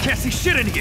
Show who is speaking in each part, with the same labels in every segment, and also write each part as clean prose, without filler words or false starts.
Speaker 1: Can't see shit in here!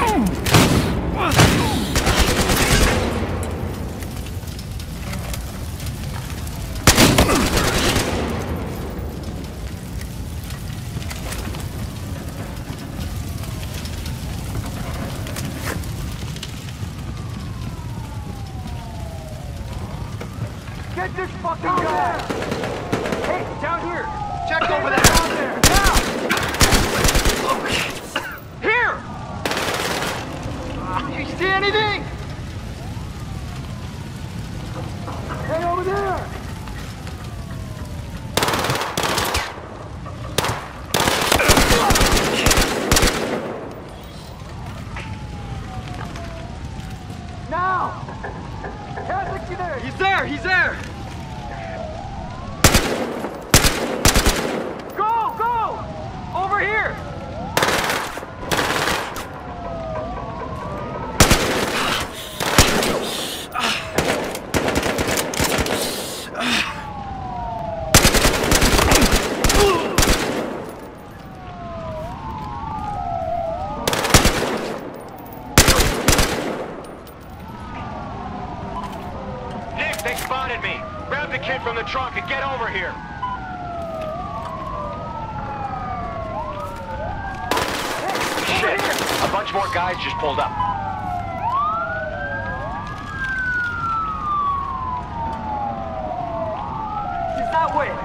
Speaker 2: Get this fucking guy! Hey, down here!
Speaker 3: Check over there!
Speaker 2: Down there! Now! Here!
Speaker 3: You see anything?
Speaker 2: Hey, over there! Now! Catholic, you there?
Speaker 3: He's there! He's there!
Speaker 2: Go! Go! Over here!
Speaker 3: They spotted me. Grab the kid from the trunk and get over here. Shit! A bunch more guys just pulled up.
Speaker 2: He's that way!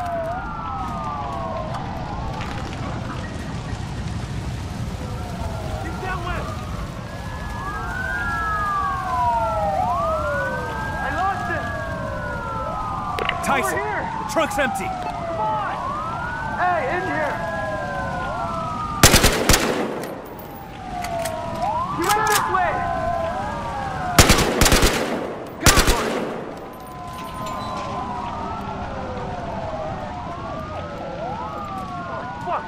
Speaker 2: He's that way! I lost him!
Speaker 1: Tyson,
Speaker 2: Over here!
Speaker 1: the trunk's empty.
Speaker 2: Come on! Hey, in here! He went this way! Got one! Oh, fuck!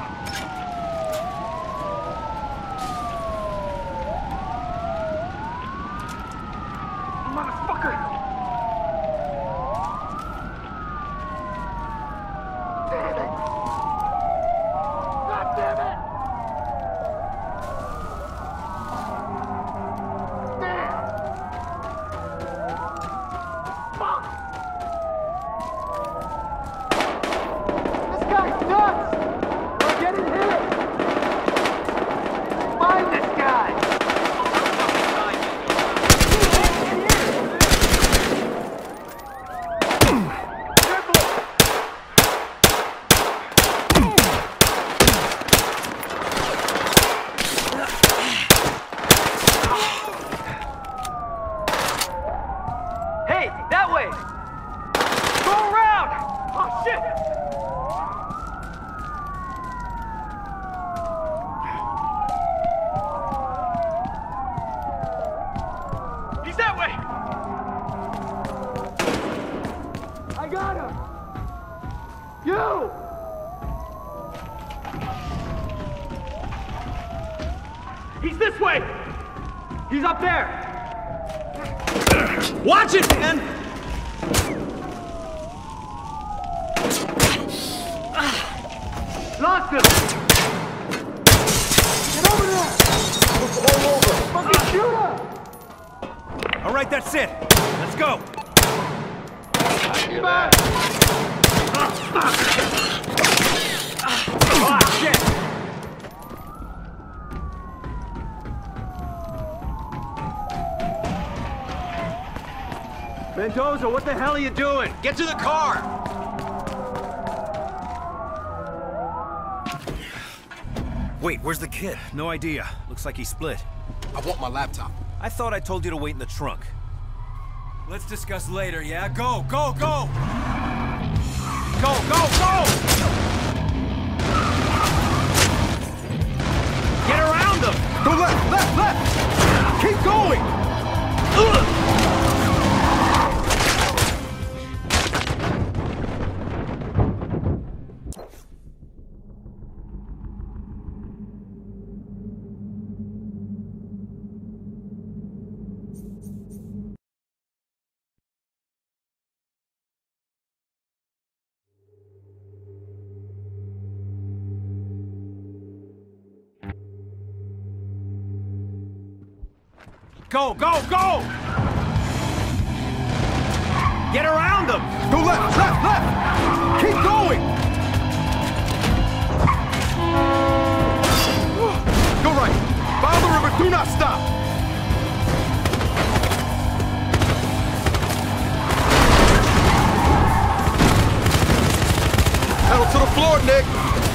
Speaker 2: Motherfucker! Damn it! God damn it! Damn! Fuck! This guy's nuts! We're getting hit! Find this guy! Hey, that way! Go around! Oh, shit! He's that way! I got him! You! He's this way! He's up there!
Speaker 1: Watch it, man!
Speaker 2: Lost him! Get over there! All over! Fucking shoot him!
Speaker 1: All right, that's it. Let's go.
Speaker 2: Back!
Speaker 1: Ah, shit!
Speaker 2: Mendoza, what the hell are you doing?
Speaker 3: Get to the car!
Speaker 1: Wait, where's the kid? No idea. Looks like he split.
Speaker 4: I want my laptop.
Speaker 1: I thought I told you to wait in the trunk.
Speaker 5: Let's discuss later, yeah? Go, go, go!
Speaker 1: Go, go, go! Get around them!
Speaker 4: Go left, left, left! Keep going!
Speaker 1: Ugh!
Speaker 5: Go, go, go! Get around them!
Speaker 4: Go left, left, left! Keep going! Go right. Follow the river, do not stop! Pedal to the floor, Nick!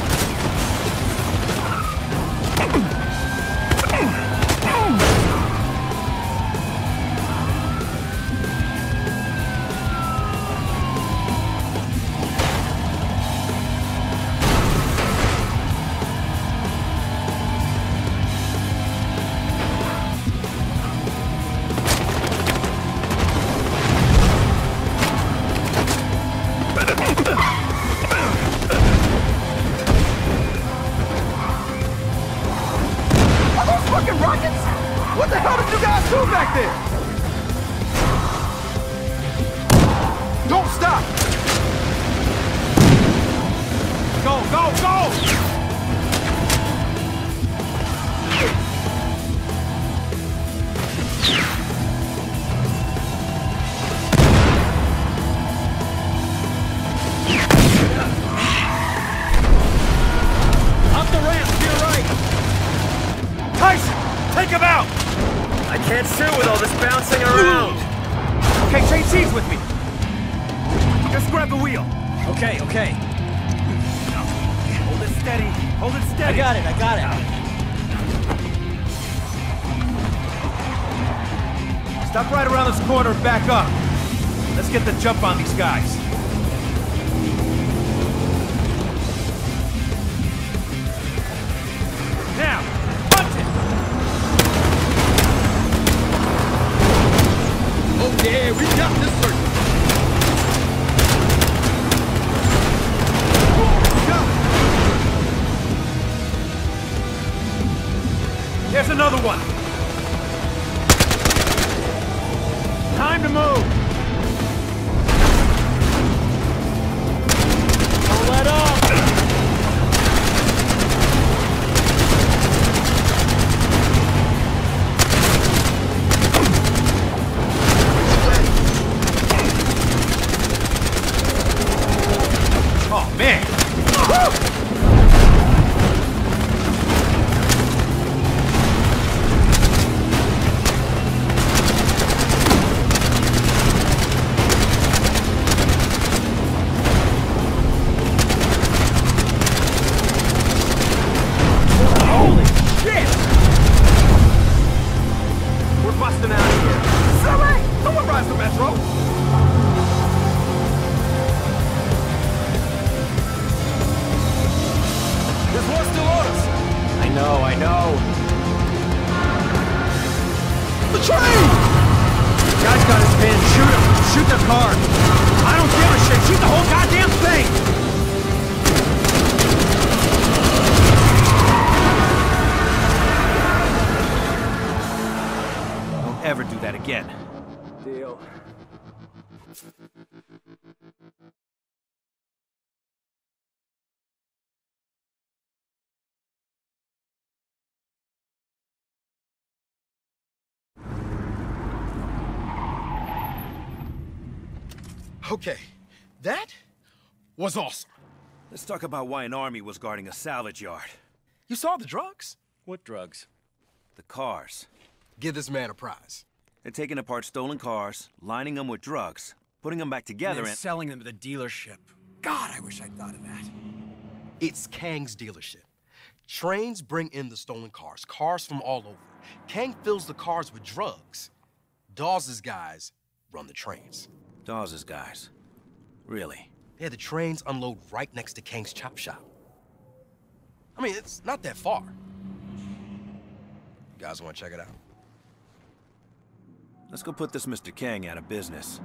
Speaker 4: What the hell did you guys do back there? Don't stop!
Speaker 5: Go, go, go!
Speaker 1: Up the ramp, to your right!
Speaker 5: Tyson, take him out!
Speaker 1: I can't shoot with all this bouncing around!
Speaker 5: Okay, change seats with me! Just grab the wheel!
Speaker 1: Okay, okay.
Speaker 5: Hold it steady, hold it steady!
Speaker 1: I got it.
Speaker 5: Stop right around this corner and back up. Let's get the jump on these guys. Now, punch it!
Speaker 4: Oh yeah, we got this circle!
Speaker 5: There's another one! Time to move! Don't let up! Oh, man! Woo! Busting out of here. Silly! Someone rides the metro! There's one still on us!
Speaker 1: I know.
Speaker 4: The train!
Speaker 5: Guy's got his pin. Shoot him! Shoot the car! I don't give a shit! Shoot the whole goddamn thing! Don't ever do that again.
Speaker 2: Deal.
Speaker 4: Okay, that was awesome.
Speaker 5: Let's talk about why an army was guarding a salvage yard.
Speaker 4: You saw the drugs?
Speaker 1: What drugs?
Speaker 5: The cars.
Speaker 4: Give this man a prize.
Speaker 5: They're taking apart stolen cars, lining them with drugs, putting them back together and...
Speaker 1: selling them to the dealership. God, I wish I'd thought of that.
Speaker 4: It's Kang's dealership. Trains bring in the stolen cars from all over. Kang fills the cars with drugs. Dawes' guys run the trains.
Speaker 5: Dawes' guys. Really?
Speaker 4: Yeah, the trains unload right next to Kang's chop shop. I mean, it's not that far. You guys want to check it out?
Speaker 5: Let's go put this Mr. Kang out of business.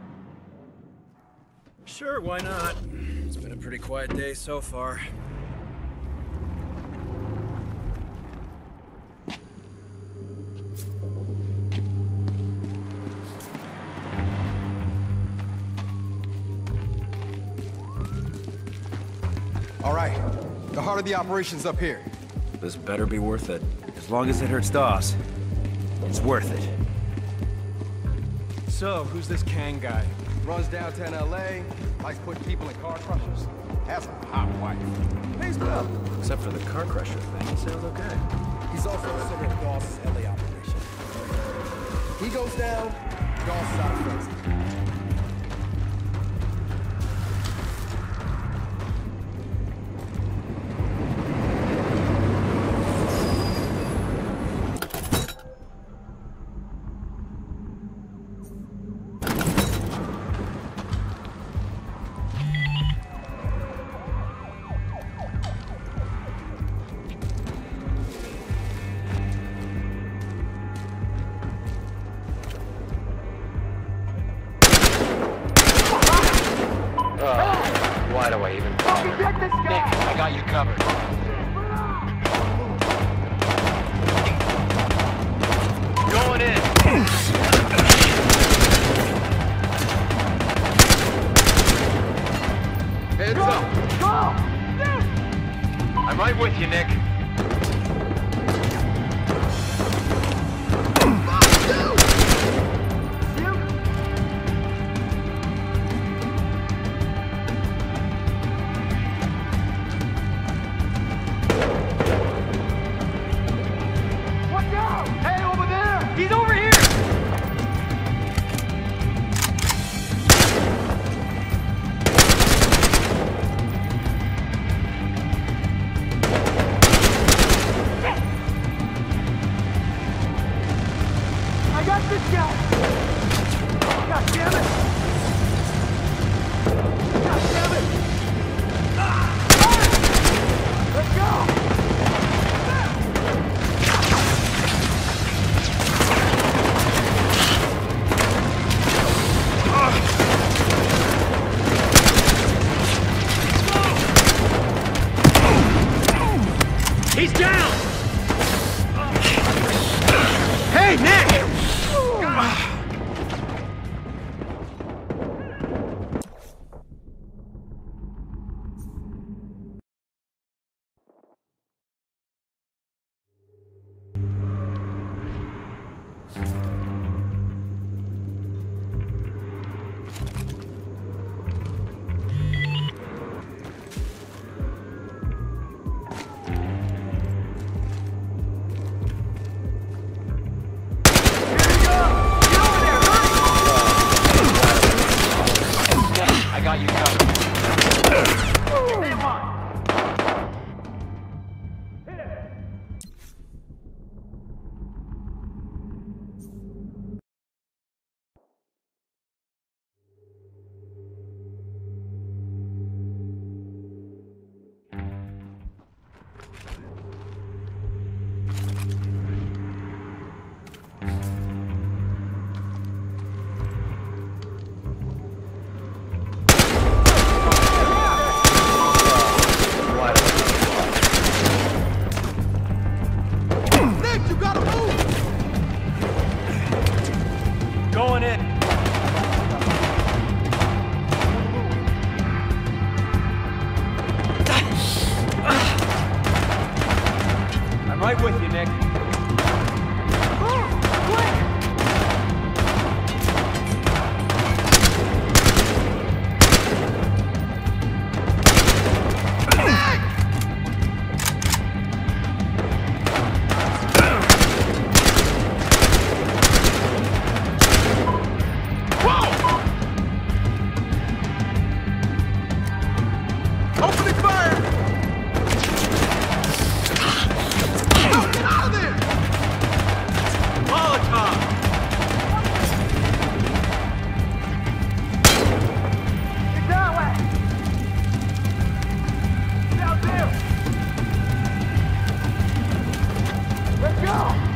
Speaker 1: Sure, why not? It's been a pretty quiet day so far.
Speaker 4: All right, the heart of the operation's up here.
Speaker 1: This better be worth it.
Speaker 5: As long as it hurts Dawes.
Speaker 1: It's worth it.
Speaker 5: So, who's this Kang guy?
Speaker 6: Runs downtown LA, likes putting people in car crushers, has a hot wife. Pays well.
Speaker 5: Except for the car crusher thing, he sounds okay.
Speaker 6: He's also a center of Dawes' LA operation. He goes down, Dawes is out of frenzy.
Speaker 3: Why do I even bother?
Speaker 2: Get this
Speaker 3: Nick,
Speaker 2: guy!
Speaker 3: I got you covered. Going in.
Speaker 6: Heads up!
Speaker 2: Go!
Speaker 3: I'm right with you, Nick.
Speaker 2: Watch out! Hey, over there!
Speaker 5: He's over here!
Speaker 2: I got this guy! God damn it! God damn it! Let's go!
Speaker 5: He's down! Hey, Nick!
Speaker 3: I got you covered.
Speaker 6: Nick, you gotta move!
Speaker 5: Going in. I'm right with you, Nick.
Speaker 6: Opening fire! Oh, get out of there!
Speaker 5: Molotov!
Speaker 2: Get that way! Down there! Let's go!